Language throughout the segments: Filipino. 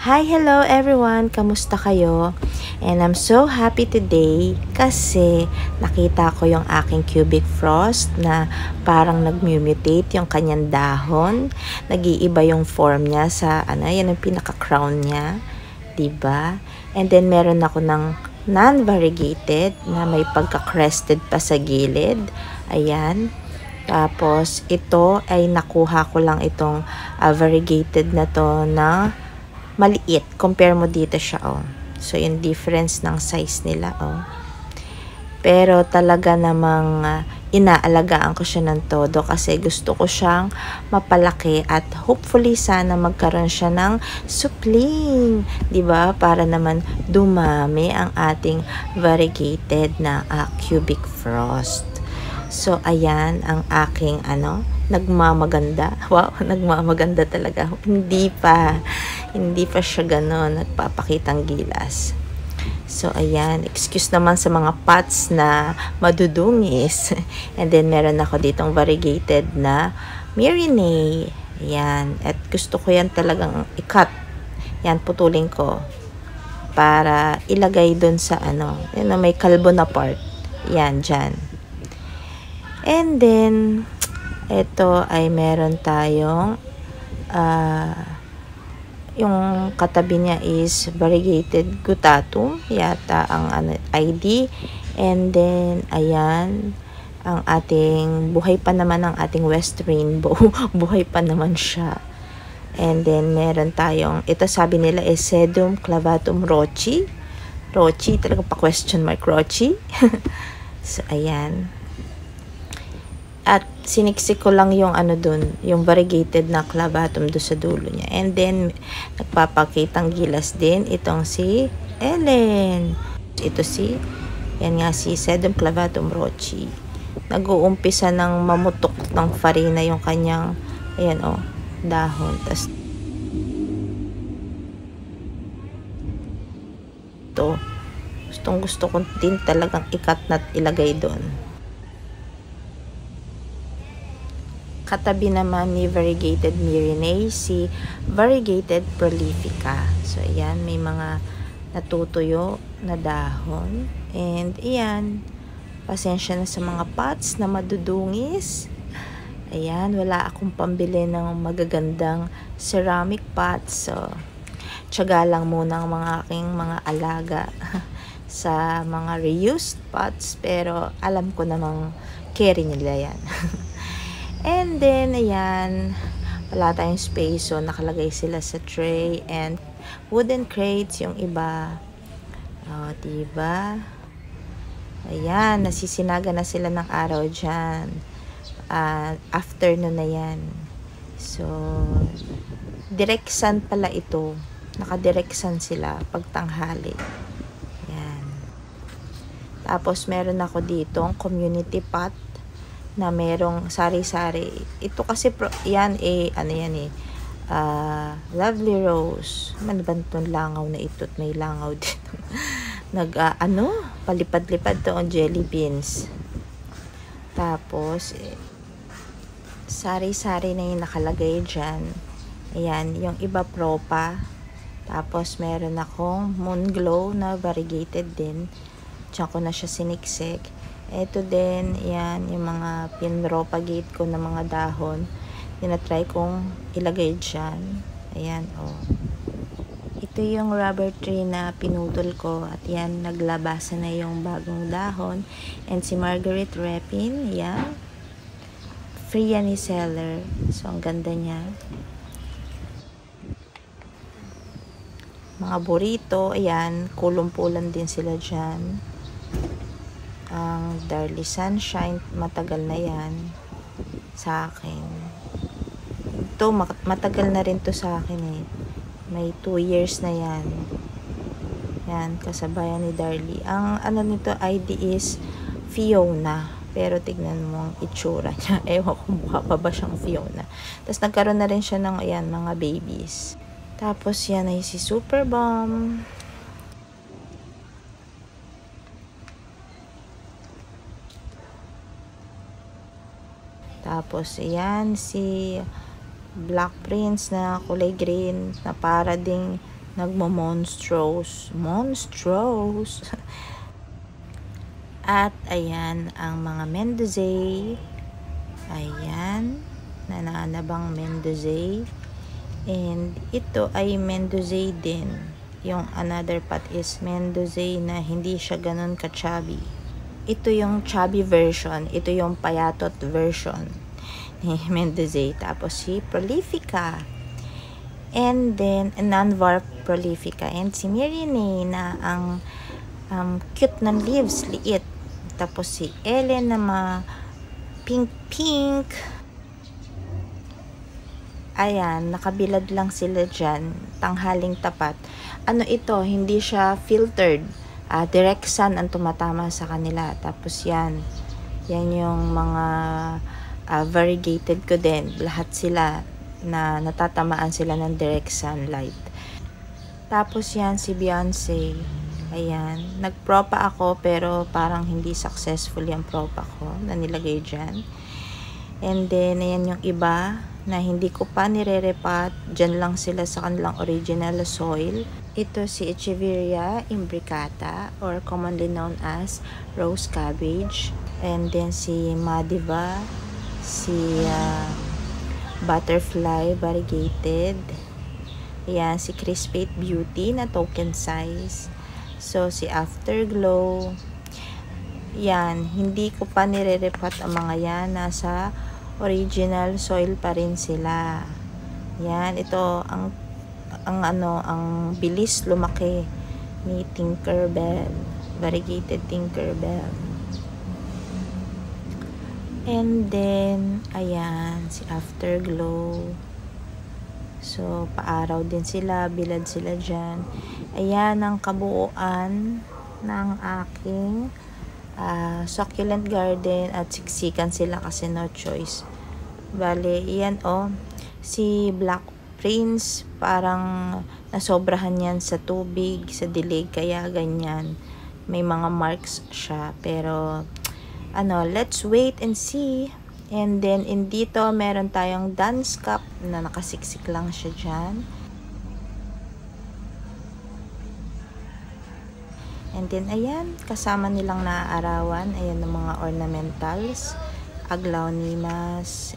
Hi, hello everyone! Kamusta kayo? And I'm so happy today kasi nakita ko yung aking cubic frost na parang nag-mutate yung kanyang dahon. Nag-iiba yung form niya sa yan ang pinaka-crown niya. Diba? And then meron ako ng non-variegated na may pagka-crested pa sa gilid. Ayan. Tapos ito ay nakuha ko lang itong variegated na to na maliit. Compare mo dito siya, oh. So, yung difference ng size nila, oh. Pero talaga namang inaalagaan ko siya ng todo kasi gusto ko siyang mapalaki at hopefully sana magkaroon siya ng supling. 'Di ba? Para naman dumami ang ating variegated na cubic frost. So, ayan ang aking nagmamaganda. Wow, nagmamaganda talaga. Hindi pa siya gano'n nagpapakitang gilas. So, ayan. Excuse naman sa mga pots na madudungis. And then, meron ako ditong variegated na Myrenae. Ayan. At gusto ko yan talagang i-cut. Yan, putulin ko. Para ilagay dun sa may kalbo na part. Yan, dyan. And then, ito ay meron tayong yung katabi niya is variegated gutatum yata ang ID. And then ayan ang ating buhay pa naman ang ating West Rainbow. Buhay pa naman siya. And then meron tayong ito, sabi nila is Sedum clavatum rochi. Rochi talaga pa question mark rochi. So ayan. At siniksik ko lang yung dun, yung variegated na clavatum do sa dulo niya. And then, nagpapakitang gilas din itong si Ellen. Ito yan nga si Sedum clavatum rochi. Nag-uumpisa ng mamutok ng farina yung kanyang, ayan dahon. Tas, ito, gusto ko din talagang ikat na ilagay doon. Katabi naman ni variegated Myrenae, si variegated prolifica. So, ayan, may mga natutuyo na dahon. And, ayan, pasensya na sa mga pots na madudungis. Ayan, wala akong pambili ng magagandang ceramic pots. So, tiyaga lang muna ang mga aking mga alaga sa mga reused pots. Pero, alam ko namang carry nila yan. And then, ayan, wala tayong space. So, nakalagay sila sa tray. And, wooden crates, yung iba. O, diba? Ayan, nasisinaga na sila ng araw dyan. Afternoon na yan. So, direct sun pala ito. Naka-direct sun sila pagtanghali. Ayan. Tapos, meron ako dito ang community pot na merong sari-sari. Ito kasi yan lovely rose. Ano ba itong langaw na ito? May langaw dito. Palipad-lipad to on jelly beans. Tapos sari-sari na yung nakalagay dyan. Ayan, yung iba propa. Tapos meron akong moon glow na variegated din. Diyan ko na siya siniksik. Ito din, yan, yung mga pinropagate ko na mga dahon. Tinatry kong ilagay dyan. Ayan, Ito yung rubber tree na pinutol ko. At yan, naglabasa na yung bagong dahon. And si Margaret Repin, yan. Free yan ni seller. So, ang ganda niya. Mga burrito, ayan, kulumpulan din sila dyan. Ang Darly Sunshine, matagal na yan sa akin. Ito, matagal na rin to sa akin eh. May 2 years na yan. Yan, kasabayan ni Darly. Ang nito ID is Fiona. Pero tignan mo ang itsura niya. Ewan ko, mukha pa ba siyang Fiona. Tapos nagkaroon na rin siya ng mga babies. Tapos yan ay si Super Bomb. Tapos, ayan, si Black Prince na kulay green na para ding Nagmo-monstrous. Monstrous. At ayan ang mga Mendoza. Ayan. Nananabang Mendoza. And ito ay Mendoza din. Yung another pot is Mendoza na hindi siya ganun ka-chubby. Ito yung chubby version. Ito yung payatot version ni Mendoza. Tapos si Prolifica. And then, non-varp Prolifica. And si Myrine na ang cute ng leaves, liit. Tapos si Ellen na pink. Ayan, nakabilad lang sila dyan. Tanghaling tapat. Ano ito, hindi siya filtered. Direct sun ang tumatama sa kanila. Tapos yan yung mga variegated ko din. Lahat sila na natatamaan sila ng direct sunlight. Tapos yan si Beyonce. Ayan, nagpropa ako pero parang hindi successful yung propa ko na nilagay dyan. And then, ayan yung iba na hindi ko pa nire-repat. Dyan lang sila sa kanilang original soil. Ito si Echeveria imbricata or commonly known as rose cabbage. And then si Madiva, si butterfly variegated. Ayan, si Crispate Beauty na token size. So, si Afterglow. Yan, hindi ko pa nire-repat ang mga yan. Nasa original soil pa rin sila. Yan, ito ang bilis lumaki ni Tinkerbell. Variegated Tinkerbell. And then, ayan, si Afterglow. So, paaraw din sila, bilad sila dyan. Ayan ang kabuuan ng aking succulent garden at siksikan sila kasi no choice. Bale, iyan si Black Prince, parang nasobrahan yan sa tubig, sa dilig, kaya ganyan. May mga marks siya, pero let's wait and see. And then, dito, meron tayong dance cup na nakasiksik lang siya dyan. And then, ayan, kasama nilang naaarawan. Ayan ang mga ornamentals. Aglaonimas.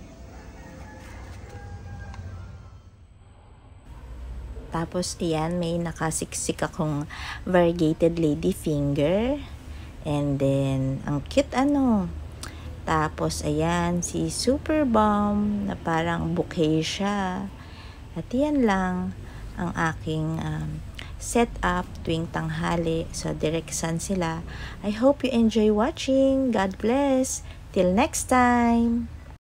Tapos, ayan, may nakasiksik akong variegated ladyfinger. And then, ang cute Tapos, ayan, si Super Bomb na parang bouquet siya. At yan lang ang aking setup tuwing tanghali. So, direct sun sila. I hope you enjoy watching. God bless. Till next time.